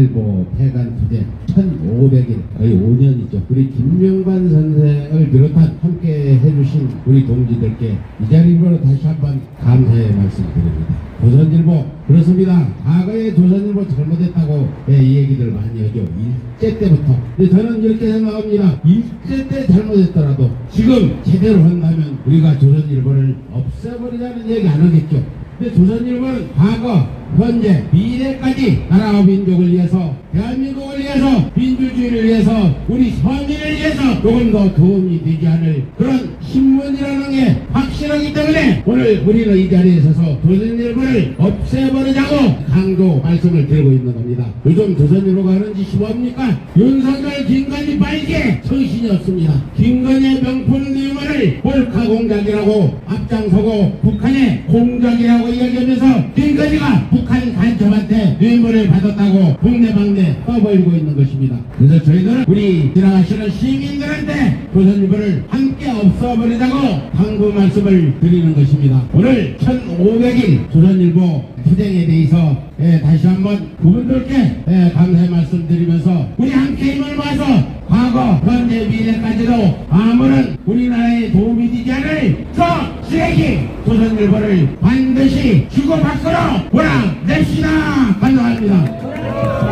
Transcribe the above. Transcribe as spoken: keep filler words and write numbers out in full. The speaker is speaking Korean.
조선일보 폐간 투쟁 천오백 일, 거의 오 년이죠. 우리 김명관 선생을 비롯한 함께 해주신 우리 동지들께 이 자리로 다시 한번 감사의 말씀드립니다. 조선일보 그렇습니다. 과거에 조선일보 잘못했다고 예, 이 얘기들 많이 하죠. 일제 때부터. 근데 저는 이렇게 생각합니다. 일제 때 잘못했더라도 지금 제대로 한다면 우리가 조선일보를 없애버리자는 얘기 안 하겠죠. 근데 조선일보는 과거, 현재, 미래까지 나라와 민족을 위해서, 대한민국을 위해서, 민주주의를 위해서, 우리 서민을 위해서 조금 더 도움이 되지 않을 그런 신문이라는 게 확실하기 때문에 오늘 우리는 이 자리에 서서 조선일보를 없애버리자고 강조 말씀을 드리고 있는 겁니다. 요즘 조선일보가 하는 짓이 뭡니까? 윤석열, 김건희 빨개 정신이 없습니다. 김건희의 명품 뉴먼을 몰카 공작이라고 앞장서고 북한의 공작이라고 이야기하면서 김건희가 북한 간첩한테 뇌물을 받았다고 국내방내 떠벌리고 있는 것입니다. 그래서 저희들은 우리 지나가시는 시민들한테 조선일보를 함께 없어버리자고 당부 말씀을 드리는 것입니다. 오늘 천오백 일 조선일보 투쟁에 대해서 예, 다시 한번 그분들께 예, 감사의 말씀 드리면서 우리 함께 힘을 모아서 과거, 현재, 미래까지도 아무런 우리나라에 도움이 되지 않을 저 쓰레기 조선일보를 반드시 주고받도록 몰아냅시다. 감사합니다.